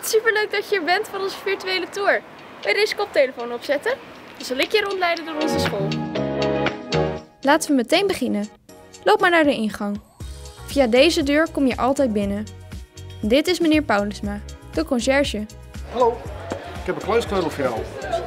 Wat superleuk dat je hier bent voor onze virtuele tour. Wil je deze koptelefoon opzetten? Dan zal ik je rondleiden door onze school. Laten we meteen beginnen. Loop maar naar de ingang. Via deze deur kom je altijd binnen. Dit is meneer Paulusma, de conciërge. Hallo, ik heb een kluiskleutel voor jou.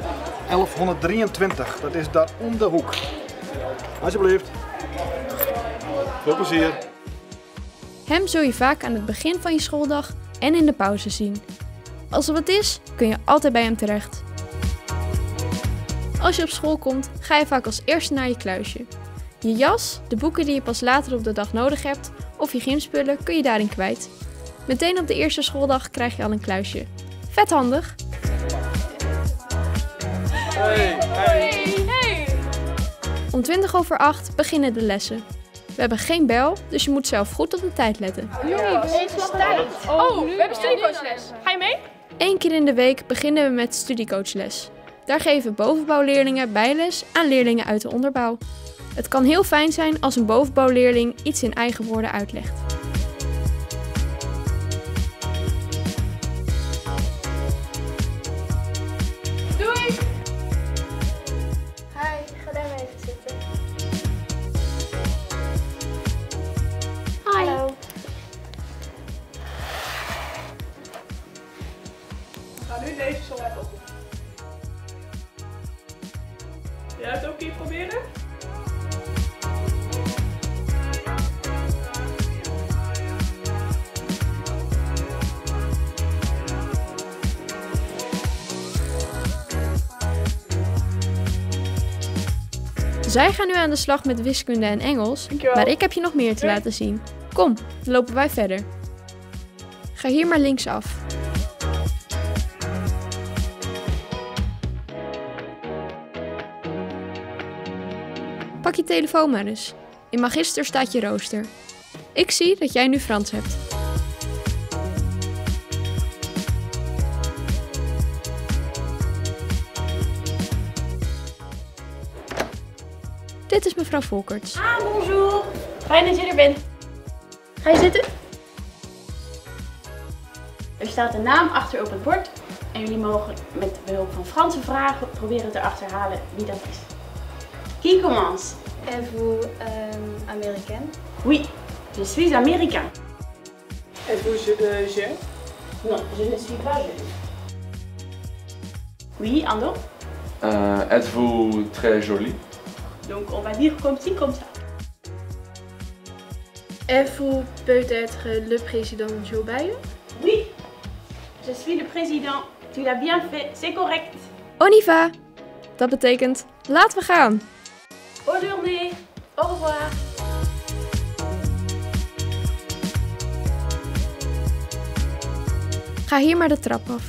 1123, dat is daar om de hoek. Alsjeblieft. Veel plezier. Hem zul je vaak aan het begin van je schooldag en in de pauze zien. Als er wat is, kun je altijd bij hem terecht. Als je op school komt, ga je vaak als eerste naar je kluisje. Je jas, de boeken die je pas later op de dag nodig hebt of je gymspullen kun je daarin kwijt. Meteen op de eerste schooldag krijg je al een kluisje. Vet handig! Hey. Om 7:20 beginnen de lessen. We hebben geen bel, dus je moet zelf goed op de tijd letten. Oh, we hebben studiecoachles. Ga je mee? 1 keer in de week beginnen we met studiecoachles. Daar geven bovenbouwleerlingen bijles aan leerlingen uit de onderbouw. Het kan heel fijn zijn als een bovenbouwleerling iets in eigen woorden uitlegt. Doei! Hi, ga daar maar even zitten. Hi. Hallo. We gaan nu deze som even op. Jij het ook een keer proberen? Zij gaan nu aan de slag met wiskunde en Engels, Dankjewel. maar ik heb je nog meer te laten zien. Kom, dan lopen wij verder. Ga hier maar linksaf. Pak je telefoon maar eens. In Magister staat je rooster. Ik zie dat jij nu Frans hebt. Dit is mevrouw Volkerts. Ah, bonjour. Fijn dat je er bent. Ga je zitten? Er staat een naam achter op het bord en jullie mogen met behulp van Franse vragen proberen te achterhalen wie dat is. Qui commence? Êtes-vous américaine? Oui, je suis américain. Êtes-vous jeune? Non, je ne suis pas jeune. Oui, Ando? Êtes-vous très jolie? Donc on va dire comme ci, comme ça. Êtes-vous peut-être le président Joe Biden? Oui, je suis le président. Tu l'as bien fait, c'est correct. On y va! Dat betekent, laten we gaan! Bonne journée. Au revoir. Ga hier maar de trap af.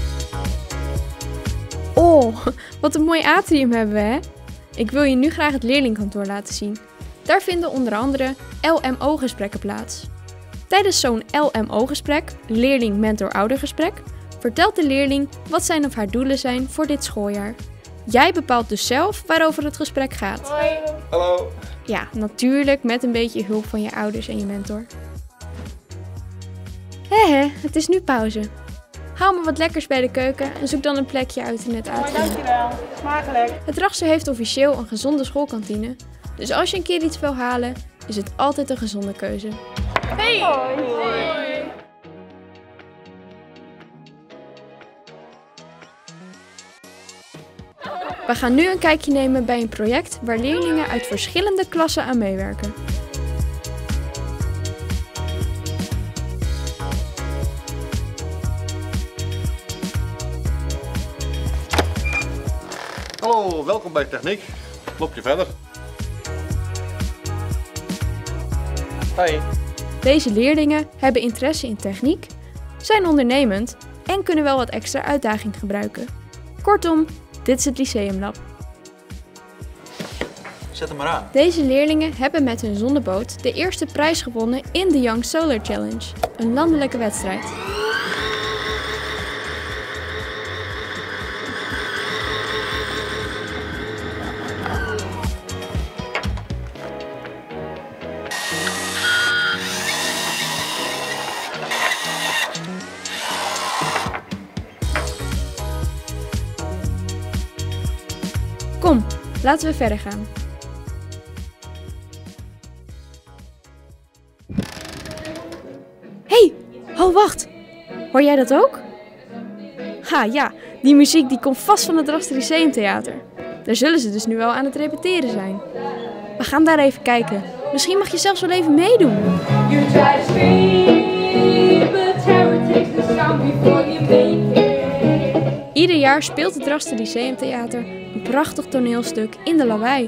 Oh, wat een mooi atrium hebben we, hè? Ik wil je nu graag het leerlingkantoor laten zien. Daar vinden onder andere LMO-gesprekken plaats. Tijdens zo'n LMO-gesprek, leerling-mentor-oudergesprek, vertelt de leerling wat zijn of haar doelen zijn voor dit schooljaar. Jij bepaalt dus zelf waarover het gesprek gaat. Hoi. Hallo. Ja, natuurlijk met een beetje hulp van je ouders en je mentor. Hé, het is nu pauze. Haal me wat lekkers bij de keuken en zoek dan een plekje uit in het atrium. Dankjewel. Smakelijk. Het Drachtster heeft officieel een gezonde schoolkantine. Dus als je een keer iets wil halen, is het altijd een gezonde keuze. Hey. Hoi. We gaan nu een kijkje nemen bij een project waar leerlingen uit verschillende klassen aan meewerken. Hallo, welkom bij Techniek. Loop je verder. Hi. Deze leerlingen hebben interesse in techniek, zijn ondernemend en kunnen wel wat extra uitdaging gebruiken. Kortom, dit is het Lyceumlab. Zet hem maar aan. Deze leerlingen hebben met hun zonneboot de eerste prijs gewonnen in de Young Solar Challenge, een landelijke wedstrijd. Laten we verder gaan. Hey, oh wacht. Hoor jij dat ook? Ha ja, die muziek die komt vast van het Draster Lyceumtheater. Daar zullen ze dus nu wel aan het repeteren zijn. We gaan daar even kijken. Misschien mag je zelfs wel even meedoen. Ieder jaar speelt het Draster Lyceumtheater een prachtig toneelstuk in de Lawaai.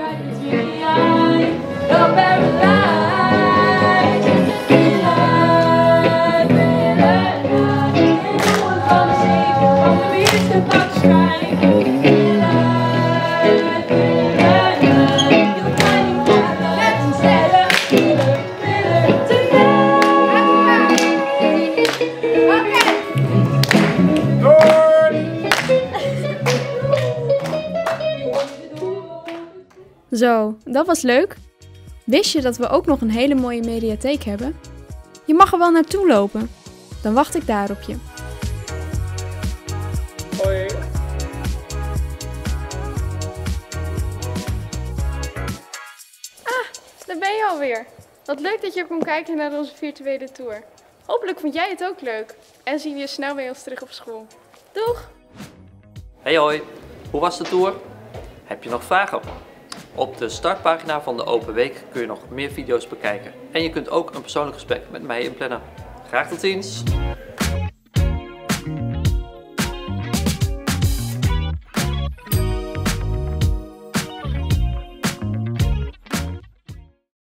Zo, dat was leuk. Wist je dat we ook nog een hele mooie mediatheek hebben? Je mag er wel naartoe lopen. Dan wacht ik daar op je. Hoi. Daar ben je alweer. Wat leuk dat je kon kijken naar onze virtuele tour. Hopelijk vond jij het ook leuk. En zien we je snel bij ons terug op school. Doeg! Hey hoi, hoe was de tour? Heb je nog vragen? Op de startpagina van de Open Week kun je nog meer video's bekijken. En je kunt ook een persoonlijk gesprek met mij inplannen. Graag tot ziens!